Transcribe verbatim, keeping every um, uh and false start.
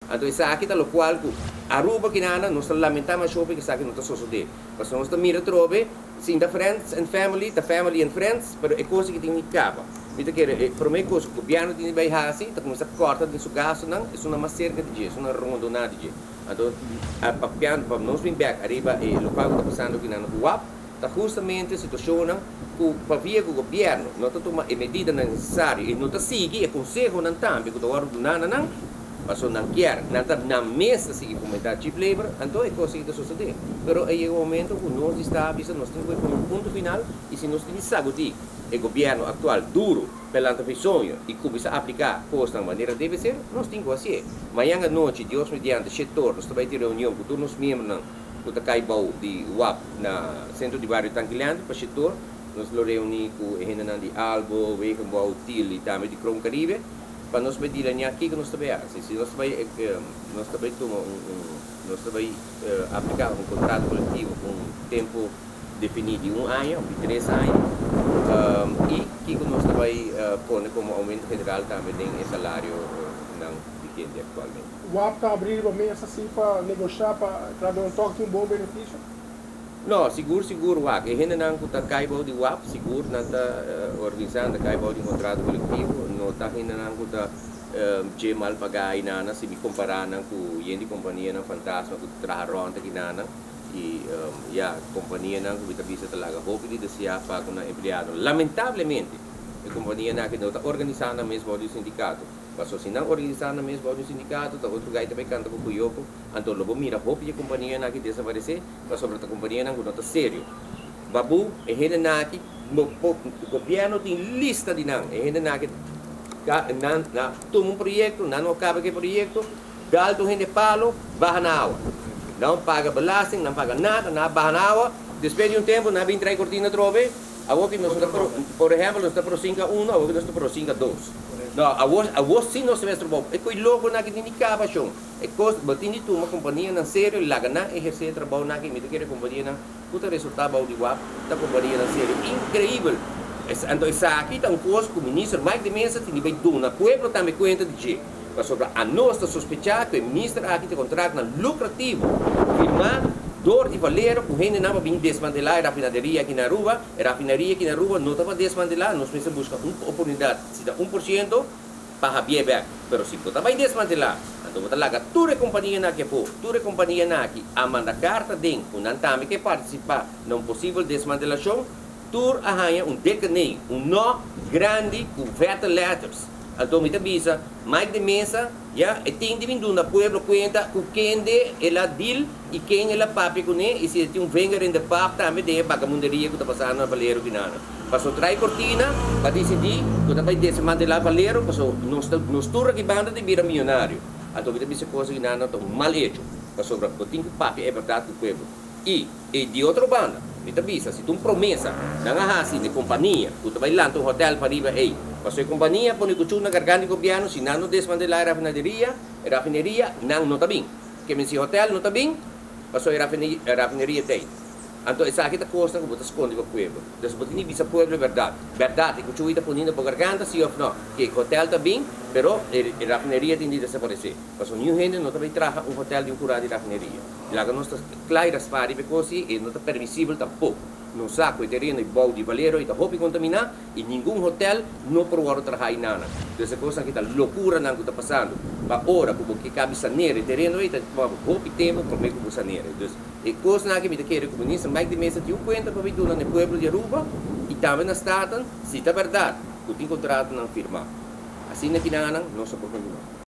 Então, isso aqui está o qual, Aruba que nada, nós lamentamos shopping que isso aqui não está sucedendo. Mas nós estamos mirando trobe, sim, da friends and family, da family and friends, mas é coisa que tem que acabar. Então, que para mim, coisa que o governo tem que vai fazer, está começando a cortar de seu gasto, não, isso não é uma cerca de dia, isso não é rondonada de dia. Então, para piano, para nós vir back, arriba, e o qual está passando aqui na U A P, está justamente a situação que para via o governo não está tomando medidas necessárias e não está seguindo o conselho não também, que está ordenando não. Mas não quer, não está na mesa seguir comentar chip labor, então é coisa que está sucedendo. Mas aí é o momento que nós estamos, nós temos que um ponto final e se nós temos que o governo atual duro pela antevisão e começar a aplicar coisas da maneira que deve ser, nós temos que fazer. Amanhã à noite, Deus mediante, setor, nós vamos ter reunião com todos os membros do Caibau de U A P na centro de bairro Tanquilhante, para o setor, nós nos reunimos com o Renan de Albo, o Ekenbau, Til e também de Crom Caribe, para nós pedir aqui que nós também se nós também nós também tomar um, um nós também uh, aplicar um contrato coletivo com um tempo definido de um ano, de três anos um, e que nós também uh, põe como aumento general também tem o salário uh, não vigente atualmente. O A P está abrindo mesa assim para negociar para dar um toque um bom benefício? Não, seguro, seguro, o A P. E ainda não está caibau de U A P, seguro, não está uh, organizando caibau de contrato coletivo, não está ainda não está uh, mal pagar e nada, se me comparar com o de companhia não fantasma que traz ronda aqui nada e um, yeah, companhia não que visa talaga roupa de desejar para com empregado. Lamentavelmente, a companhia não que não está organizando mesmo o sindicato. Mas se não organizando mesmo o sindicato, está outro gajo também canta com o Cuyoco, então logo mira roupa de companhia não que desaparecer, mas sobre a companhia não que está sério. Babu, é gente não que o governo tem lista de não, é gente não que toma um projeto, não acaba aquele projeto, dá o gente palo, barra na água. Não paga belasting, não paga nada, não barra na água, depois de um tempo, não vem trazer cortina trove, agora que nós estamos, por exemplo, nós estamos por cinco a um, agora nós estamos por cinco a dois. Não, agora sim nós estamos bom. É que logo não que nem acaba, chão. É coisa, batendo tu uma companhia na sério, lá que não exercer trabalho na que me quer companhia na, puta resultado ao de U A P, da companhia na sério, incrível. Então isso aqui está um coisa que o ministro Mike de Mesa tem bem tudo na pueblo também conta de jeito. Mas sobre a nossa sospechar que o ministro aqui tem contrato lucrativo, firmar dor de valero, o gente não vai desmantelar a refinaria aqui na rua, a refinaria aqui na rua não estava desmantelar, nós precisamos buscar uma oportunidade, se dá um por cento, para vier back, mas se você vai desmantelar, então você larga toda a companhia na que for, toda a companhia na que a manda carta dentro, não também que participar não possível desmantelação, tur arranha um decreto, um nó grande com vete letters. Então, me avisa, mais de mesa, já, e tem de vir na pueblo conta com quem ela deal e quem ela papi com ele, e se tem um venger em de papo, também tem vagamunderia que está passando na Valero que nada. Passou trai cortina, para decidir, que está vai desmantelar Valero, passou, nos turra que banda de vira milionário. Então, me avisa coisa que nada, então, mal hecho. Passou, para tem que papi, é verdade do pueblo. E, e de outra banda, me avisa, se tu promessa, não há assim de companhia, tu vai lá no hotel para ir, ei, passou a companhia, põe o na garganta do governo, se não desmantelar a refinaria, a refinaria não está bem. Que me se hotel não está bem, passou a refinaria tem. Então, essa aqui é a coisa que você esconde com o povo. Então, você tem que dizer ao povo a verdade. Verdade, que o está ponindo para a garganta, sim ou não. Que o hotel está bem, mas a refinaria tem de desaparecer. Passou a gente não também traz um hotel de um curado de refinaria. Lá que nós estamos claras para isso e não está permissível tampouco. Não saco o terreno e bom de valero e está roupa contaminar e nenhum hotel não pode trabalhar nada. Então, essa coisa que está loucura não está passando. Mas ora, porque cabe sanear o terreno, está roupa e tempo para mim como sanear. Então, e coisa que me quer o ministro Mike de Mesa tem um conta para vir no pueblo de Aruba e também na estado, se está verdade, que tem contrato não firmar. Assim na que não, não se pode continuar.